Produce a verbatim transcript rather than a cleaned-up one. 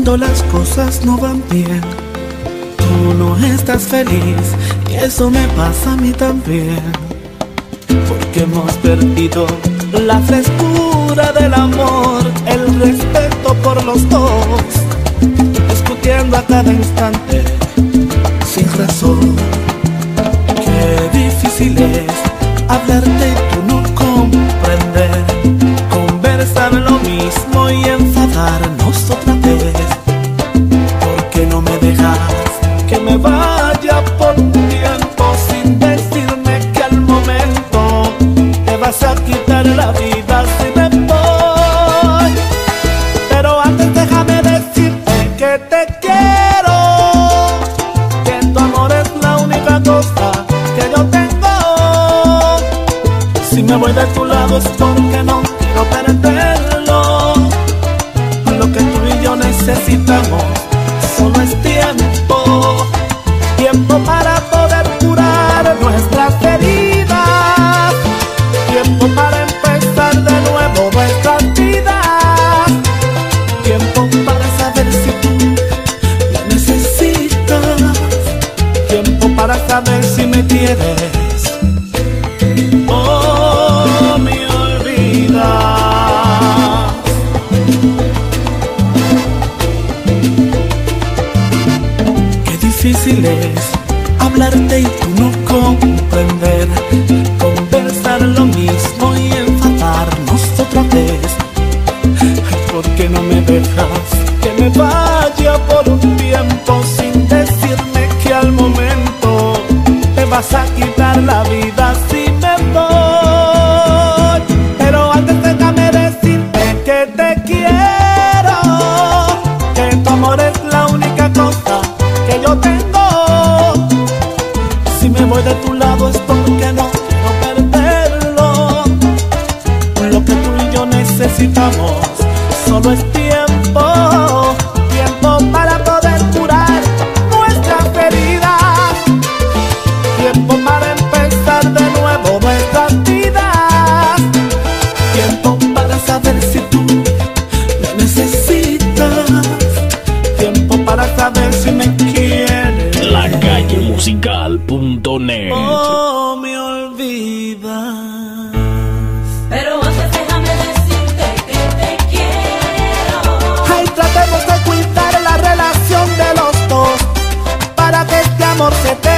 Cuando las cosas no van bien, tú no estás feliz, y eso me pasa a mí también. Porque hemos perdido la frescura del amor, el respeto por los dos, discutiendo a cada instante sin razón. Qué difícil es hablarte y tú no comprender, conversar lo mismo y enfadarnos otra vez. ¿Por qué no me dejas que me vaya por un tiempo sin decirme que al momento te vas a quitar la vida si me voy? Pero antes déjame decirte que te quiero, que tu amor es la única cosa que yo tengo. Si me voy de tu lado es porque no quiero perderlo. Lo que tú y yo necesitamos solo es tiempo, tiempo para poder curar nuestras heridas, tiempo para empezar de nuevo nuestras vidas, tiempo para saber si tú me necesitas, tiempo para saber si me quieres. Oh, me olvidas. Difícil es hablarte y tú no comprender, conversar lo mismo y enfadarnos otra vez. ¿Por qué no me dejas que me vaya por un tiempo sin decirme que al momento te vas a quitar la vida si me voy? Pero antes déjame decirte que te quiero, que tu amor es la única cosa que yo tengo. Si me voy de tu lado es porque no quiero perderlo. Lo que tú y yo necesitamos solo es tiempo, tiempo para poder curar nuestras heridas, tiempo para empezar de nuevo nuestras vidas, tiempo para saber si tú me necesitas, tiempo para saber si me quieres. La calle musical punto net. Oh, me olvidas. Pero antes déjame decirte que te quiero. Ay, tratemos de cuidar la relación de los dos para que este amor se te